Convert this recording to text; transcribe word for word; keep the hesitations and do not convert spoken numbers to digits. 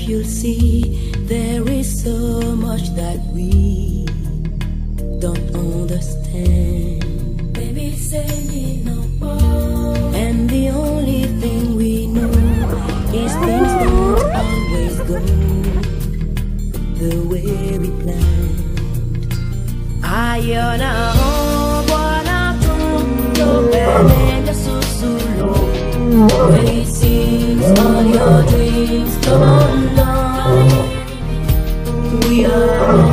you'll see there is so much that we don't understand. Baby, say me no more. And the only thing we know is things don't always go the way we planned. Ayona ho buona punto bene susulo. When it seems all your dreams come undone, we are